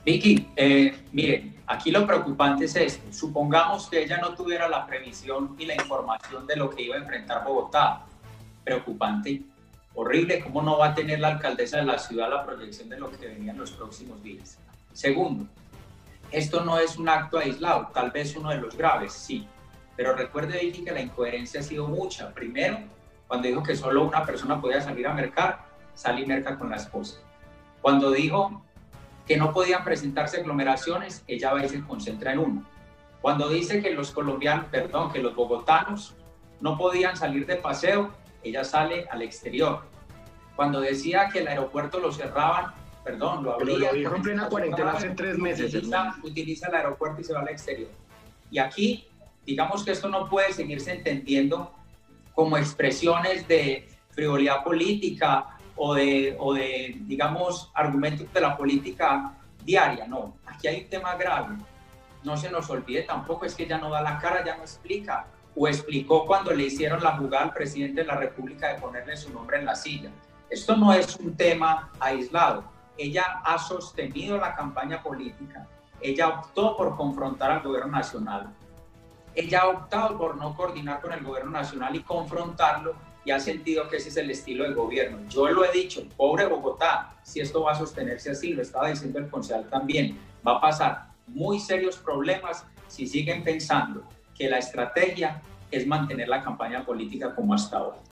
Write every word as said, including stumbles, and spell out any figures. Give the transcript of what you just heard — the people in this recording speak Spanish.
Vicky, eh, miren, aquí lo preocupante es esto. Supongamos que ella no tuviera la previsión y la información de lo que iba a enfrentar Bogotá. Preocupante, horrible. ¿Cómo no va a tener la alcaldesa de la ciudad la proyección de lo que venía en los próximos días? Segundo, esto no es un acto aislado, tal vez uno de los graves, sí. Pero recuerde, Vicky, que la incoherencia ha sido mucha. Primero, cuando dijo que solo una persona podía salir a mercar, salí merca con la esposa. Cuando dijo que no podían presentarse aglomeraciones, ella va y se concentra en uno. Cuando dice que los colombianos, perdón, que los bogotanos no podían salir de paseo, ella sale al exterior. Cuando decía que el aeropuerto lo cerraban, perdón, lo abrían. Pero lo dijo en plena cuarentena hace tres meses. Utiliza, utiliza el aeropuerto y se va al exterior. Y aquí, digamos que esto no puede seguirse entendiendo como expresiones de frivolidad política o de, o de, digamos, argumentos de la política diaria. No, aquí hay un tema grave. No se nos olvide tampoco, es que ya no da la cara, ya no explica. O explicó cuando le hicieron la jugada al presidente de la República de ponerle su nombre en la silla. Esto no es un tema aislado. Ella ha sostenido la campaña política. Ella optó por confrontar al gobierno nacional. Ella ha optado por no coordinar con el gobierno nacional y confrontarlo, y ha sentido que ese es el estilo del gobierno. Yo lo he dicho, pobre Bogotá, si esto va a sostenerse así, lo estaba diciendo el concejal también, va a pasar muy serios problemas si siguen pensando que la estrategia es mantener la campaña política como hasta ahora.